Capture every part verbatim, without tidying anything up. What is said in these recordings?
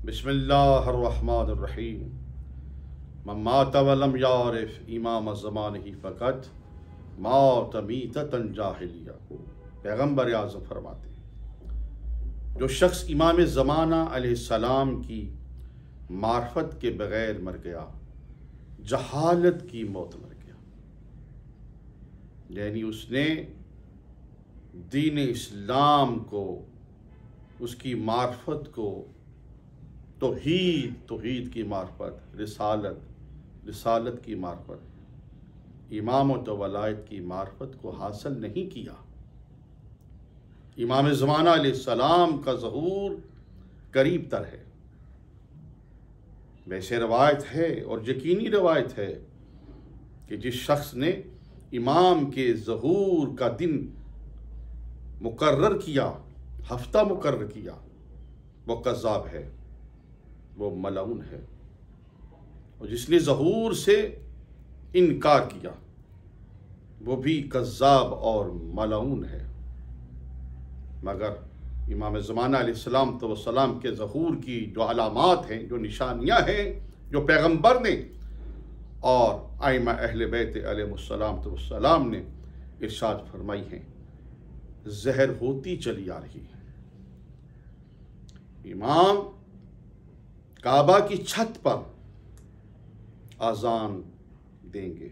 बिस्मिल्लाहिर्रहमानिर्रहीम। मम्मात वलम यारिफ इमाम ज़मानिही फ़क़त मौत मीततन जाहिलिया। पैगम्बर आज़म फरमाते हैं, जो शख्स इमाम ज़माना अलैहिस्सलाम की मार्फत के बग़ैर मर गया, जहालत की मौत मर गया। यानी उसने दीन इस्लाम को, उसकी मार्फत को, तौहीद तौहीद की मार्फत, रिसालत रिसालत की मार्फत, इमामत व वलायत की मार्फत को हासिल नहीं किया। इमाम ज़माना अलैहिस्सलाम का ज़हूर करीब तर है। वैसे रवायत है और यकीनी रवायत है कि जिस शख्स ने इमाम के ज़हूर का दिन मुकर्रर किया, हफ्ता मुकर्रर किया, वो कज़्ज़ाब है, वो मलऊन है। और जिसने ज़हूर से इनकार किया वो भी कज़्ज़ाब और मलऊन है। मगर इमाम ज़माना अलैहिस्सलाम तो सलाम के ज़हूर की जो अलामात हैं, जो निशानियाँ हैं, जो पैगम्बर ने और आइमा अहले बैत अलैहिमुस्सलाम तो सलाम ने इरशाद फरमाई हैं, ज़हर होती चली आ रही है। इमाम काबा की छत पर आज़ान देंगे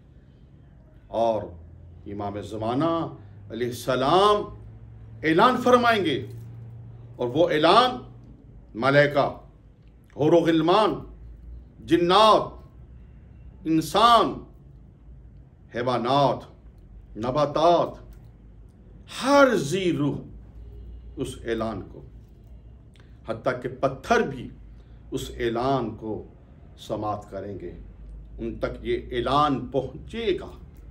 और इमाम ज़माना अलैहिस्सलाम ऐलान फरमाएंगे, और वो ऐलान मलाइका, हुर गिलमान, जिन्नात, इंसान, हैवानात, नबातात, हर जी रूह उस ऐलान को, हत्ता कि पत्थर भी उस ऐलान को समात करेंगे, उन तक ये ऐलान पहुंचेगा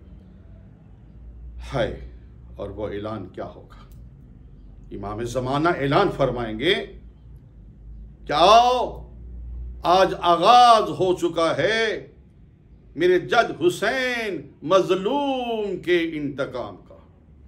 है। और वो ऐलान क्या होगा? इमाम ज़माना ऐलान फरमाएंगे कि आओ, आज आगाज हो चुका है मेरे जद हुसैन मजलूम के इंतकाम का।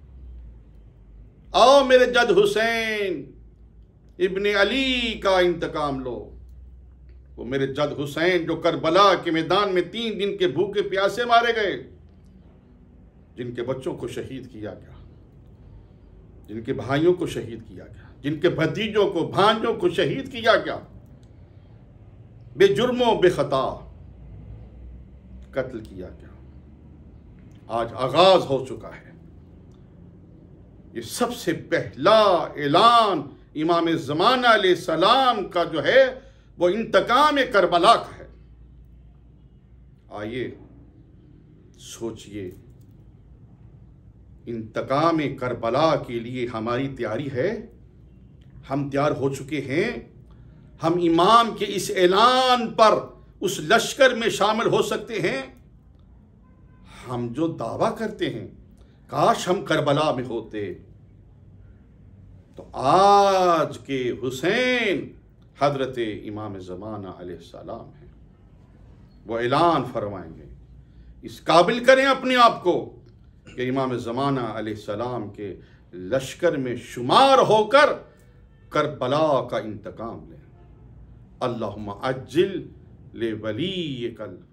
आओ मेरे जद हुसैन इब्ने अली का इंतकाम लो। वो मेरे जद हुसैन जो करबला के मैदान में तीन दिन के भूखे प्यासे मारे गए, जिनके बच्चों को शहीद किया गया, जिनके भाइयों को शहीद किया गया, जिनके भतीजों को, भांजों को शहीद किया गया, बेजुर्मों बेखता कत्ल किया गया, आज आगाज हो चुका है। ये सबसे पहला ऐलान इमाम ज़माना अलैहिस्सलाम का जो है वो इंतकाम करबला का है। आइए सोचिए, इंतकाम करबला के लिए हमारी तैयारी है? हम तैयार हो चुके हैं? हम इमाम के इस ऐलान पर उस लश्कर में शामिल हो सकते हैं? हम जो दावा करते हैं, काश हम करबला में होते, तो आज के हुसैन हजरत इमाम ज़माना अलैहिस्सलाम हैं। वो ऐलान फरमाएंगे। इस काबिल करें अपने आप को कि इमाम ज़माना अलैहिस्सलाम के लश्कर में शुमार होकर करबला का इंतकाम लें। अल्लाहुम्मा अज्जिल ले वलीयकल